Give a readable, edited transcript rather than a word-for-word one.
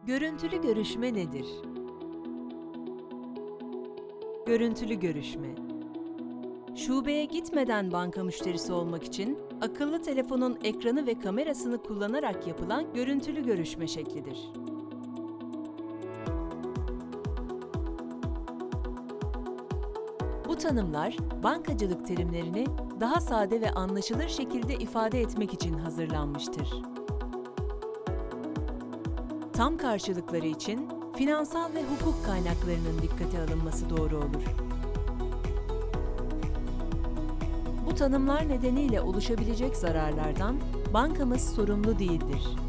Görüntülü görüşme nedir? Görüntülü görüşme. Şubeye gitmeden banka müşterisi olmak için akıllı telefonun ekranı ve kamerasını kullanarak yapılan görüntülü görüşme şeklidir. Bu tanımlar, bankacılık terimlerini daha sade ve anlaşılır şekilde ifade etmek için hazırlanmıştır. Tam karşılıkları için finansal ve hukuk kaynaklarının dikkate alınması doğru olur. Bu tanımlar nedeniyle oluşabilecek zararlardan bankamız sorumlu değildir.